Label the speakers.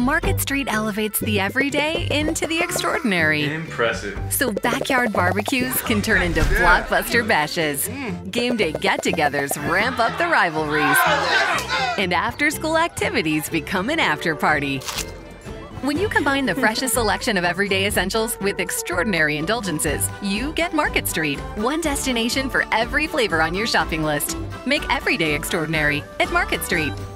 Speaker 1: Market Street elevates the everyday into the extraordinary.
Speaker 2: Impressive.
Speaker 1: So backyard barbecues can turn into blockbuster bashes. Game day get-togethers ramp up the rivalries. And after-school activities become an after-party. When you combine the freshest selection of everyday essentials with extraordinary indulgences, you get Market Street. One destination for every flavor on your shopping list. Make every day extraordinary at Market Street.